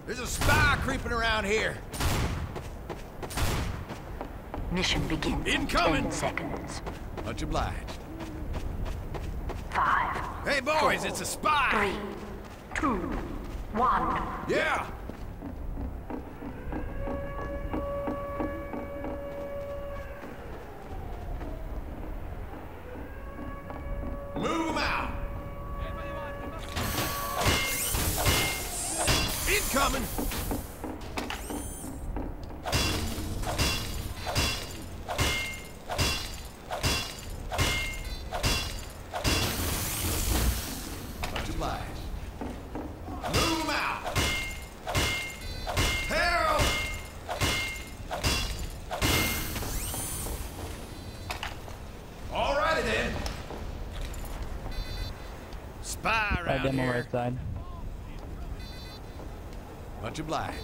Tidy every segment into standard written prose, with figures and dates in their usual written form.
There's a spy creeping around here. Mission begins in Incoming. 10 seconds. Much obliged. 5. Hey, boys, it's a spy. 3, 2, 1. Yeah. Move 'em out. Incoming. Much obliged. Move 'em out. Harold. All righty then. Spy around Demo here. right side. Much obliged.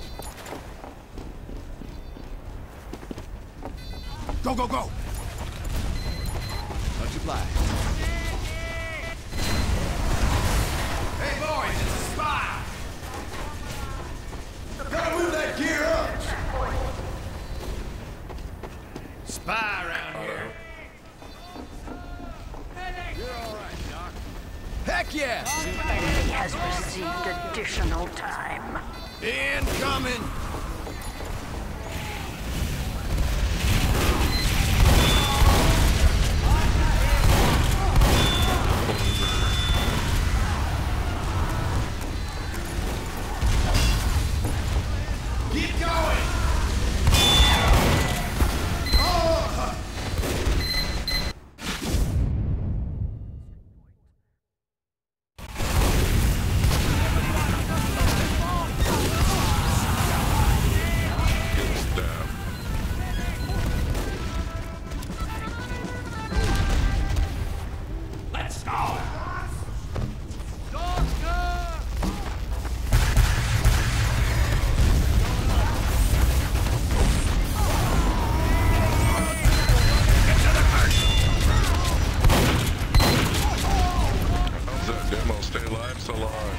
Go, go, go! Much obliged. Hey, boys, it's a spy! Gotta move that gear up! Spy around here. You're all right, Doc. Heck yeah! The enemy has received additional time. Incoming! Keep going! Oh! Let's go! How's that demo stay alive so long?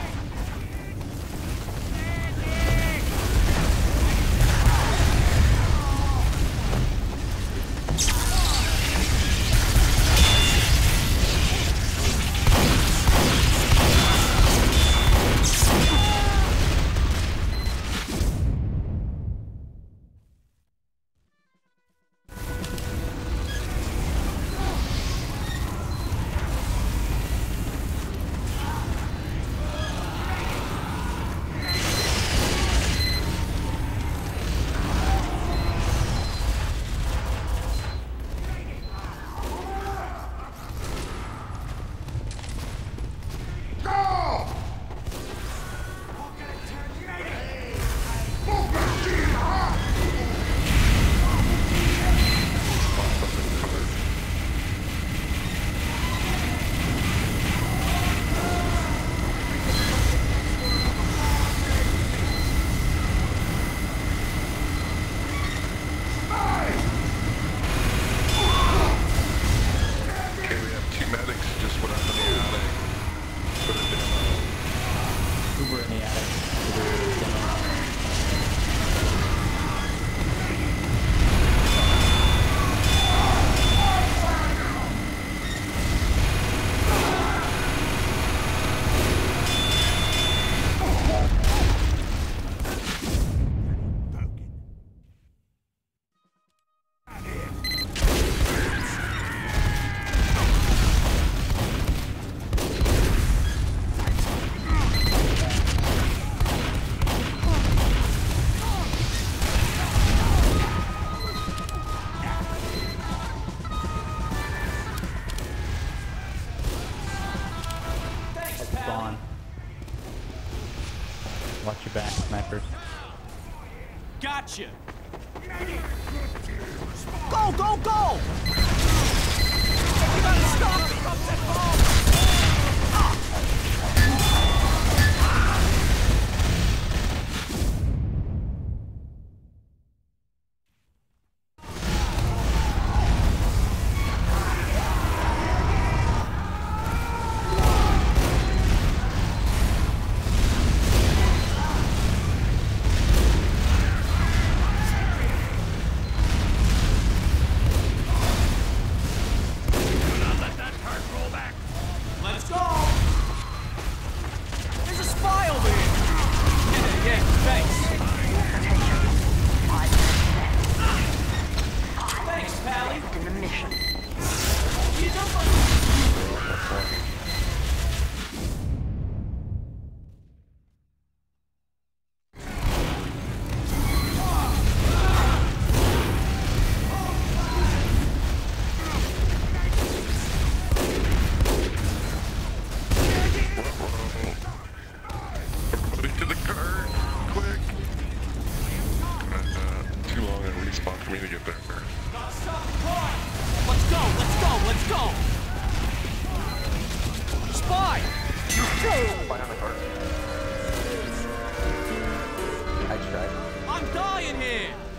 Okay, we have two medics just went up in the attic. Put a demo. Uber in the attic. Spawn. Watch your back, snipers. Gotcha! Go, go, go! You gotta stop it! Stop that Find on the cart. I tried. I'm dying here!